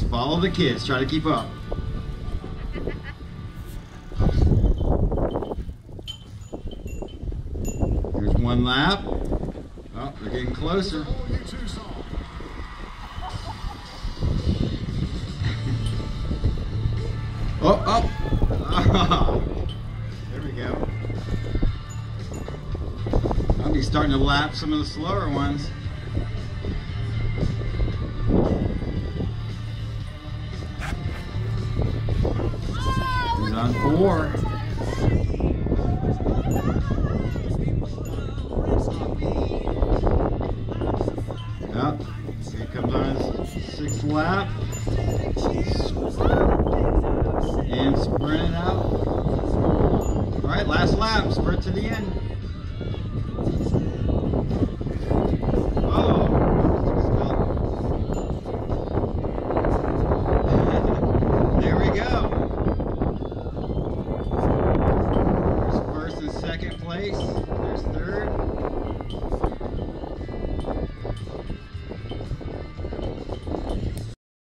Follow the kids. Try to keep up. There's one lap. Oh, they're getting closer. Oh, oh. There we go. I'll be starting to lap some of the slower ones. He's on 4. Yep. He comes on his 6th lap. And sprint it out. All right, last lap, sprint to the end. Oh. There we go. There's 1st and 2nd place.